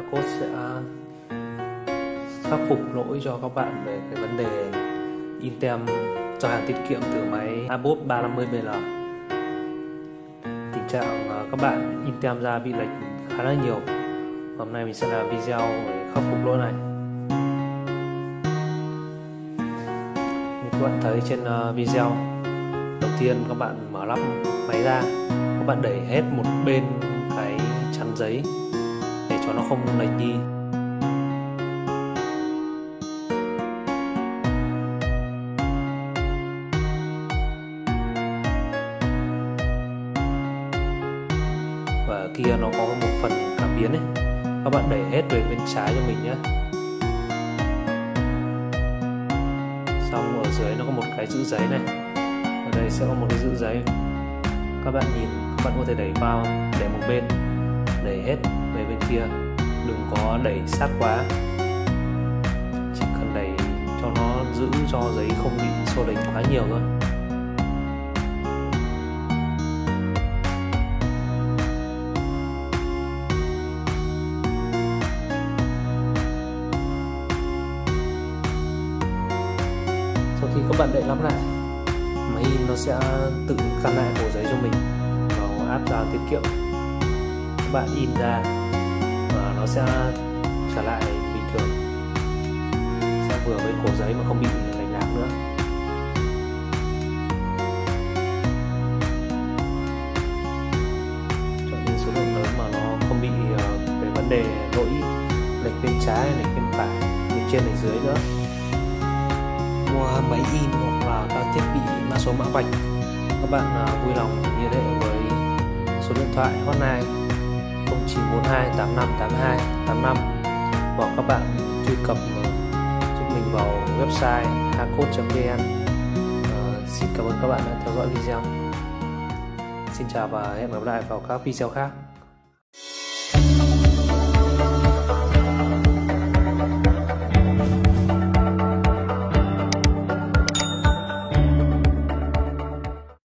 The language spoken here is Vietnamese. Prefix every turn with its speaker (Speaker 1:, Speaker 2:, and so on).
Speaker 1: Hacode sẽ khắc phục lỗi cho các bạn về cái vấn đề in tem cho hàng tiết kiệm từ máy Abos 350BL. Tình trạng các bạn in tem ra bị lệch khá là nhiều. Hôm nay mình sẽ làm video để khắc phục lỗi này. Như các bạn thấy trên video, đầu tiên các bạn mở lắp máy ra, các bạn đẩy hết một bên cái chắn giấy để cho nó không lệch đi. Và kia nó có một phần cảm biến ấy, các bạn đẩy hết về bên trái cho mình nhé. Xong ở dưới nó có một cái giữ giấy này, ở đây sẽ có một cái giữ giấy. Các bạn nhìn, các bạn có thể đẩy vào để một bên, đẩy hết về bên kia, đừng có đẩy sát quá, chỉ cần đẩy cho nó giữ cho giấy không bị xô lệch quá nhiều thôi. Sau khi các bạn đậy lắp lại, máy in nó sẽ tự căn lại hồ giấy cho mình vào áp ra tiết kiệm. Các bạn in ra và nó sẽ trở lại bình thường, sẽ vừa với khổ giấy mà không bị lệch lạc nữa. Chọn những số lượng lớn mà nó không bị về vấn đề lỗi lệch bên trái, lệch bên phải, lệch trên lệch dưới nữa. Mua máy in hoặc là các thiết bị mã số mã vạch, các bạn vui lòng liên hệ với số điện thoại hotline 0942 8582 85, hoặc các bạn truy cập giúp mình vào website hacode.vn. Xin cảm ơn các bạn đã theo dõi video. Xin chào và hẹn gặp lại vào các video khác.